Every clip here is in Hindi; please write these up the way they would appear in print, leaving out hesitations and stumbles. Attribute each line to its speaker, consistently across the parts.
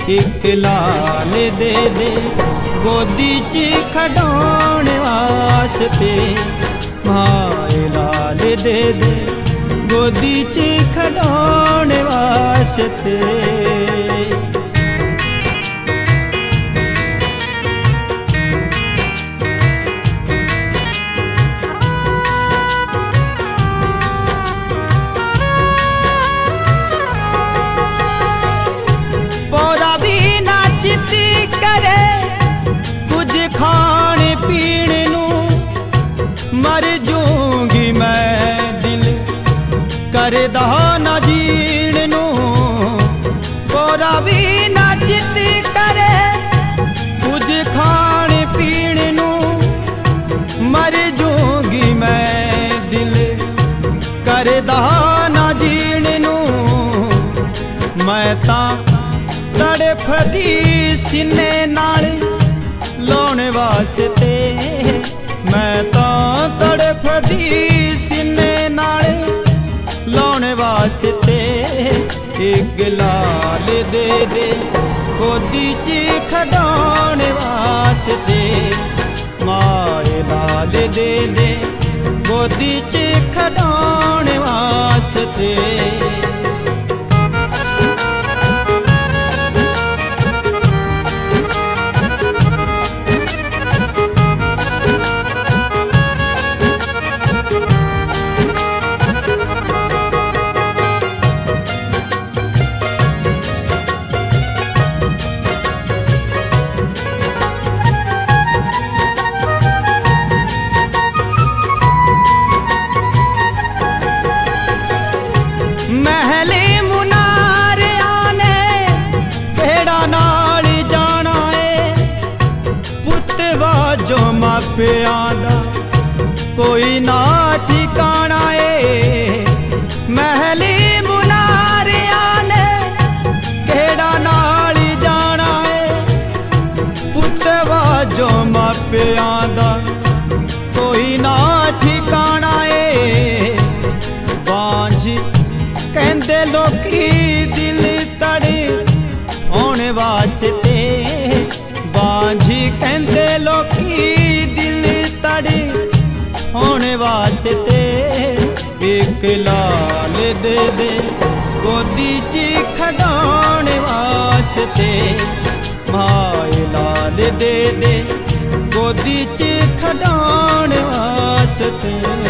Speaker 1: एक लाल दे दे गोदी च खड़ाने वास्ते। माए लाल दे दे गोदी च खड़ाने वास्ते। खाने पीने नू मर जूंगी मैं, दिल करदा ना जीण नू। कोरा भी ना चित करे कुछ खाने पीने नू मर जूंगी मैं, दिल करदा ना जीण नू। मैं तां तड़फदी सीने नाल लाने वास्ते। मैं तो तड़फदी सीने नाल लाने वास्ते। एक लाल दे दे गोदी च खड़ाने वास्ते। माए लाल दे दे गोदी च खड़ाने वास्ते। महले मुनार आने केड़ा नाल जाना है, पुतवा जो मापिया दा कोई ना ठिकाना है। महले मुनार आने केड़ा नाल जाना है, पुतवा जो मापिया दा कोई ना ठिकाना है। बांझ कहंदे लोकी दिल तड़ी होने वास्ते। बांझी कहंदे लोकी दिल तड़ी होने वास्ते। एक लाल दे दे गोदी च खड़ाने वास्ते। माए लाल दे दे गोदी च खड़ाने वास्ते।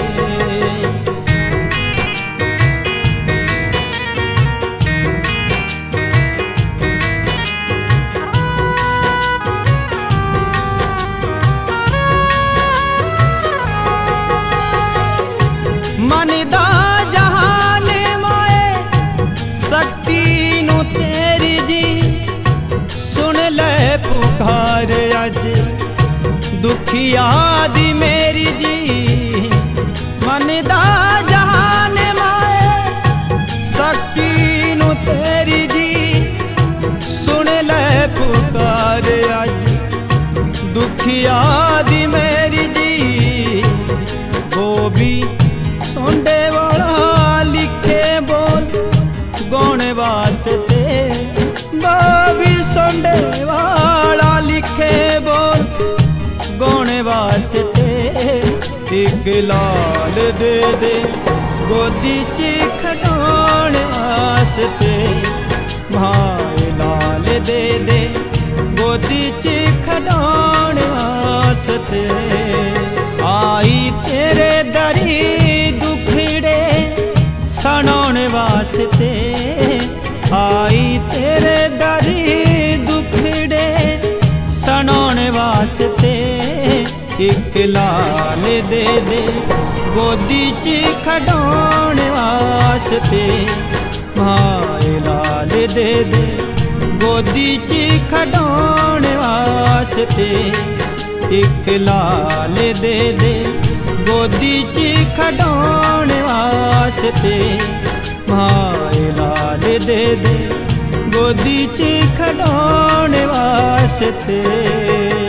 Speaker 1: मन दा जहान माए शक्ति नू तेरी जी, सुन ले पुकार अज दुखिया दी मेरी जी। मन दा जहान माए शक्ति नू तेरी जी, सुन ले पुकार अज दुखिया दी मेरी जी। वो भी सोंडे वाला लिखे बोल गाने वास्ते। बाबी सोंडे वाला लिखे बोल गाने वास्ते। एक लाल दे दे गोदी च खड़ाने वास्ते। भाई लाल दे दे गोदी च खड़ाने वास्ते। आई तेरे दरी दुखड़े सनाने वास्ते। आई तेरे दरी दुखड़े सनाने वास्ते। एक लाल दे दे गोदी च खड़ाने वास्ते। भाई लाल दे दे गोदी च खड़ाने वास्ते। एक लाल दे दे गोदी च खड़ाने वास्ते। भाई लाल दे दे गोदी च खड़ाने वास्ते।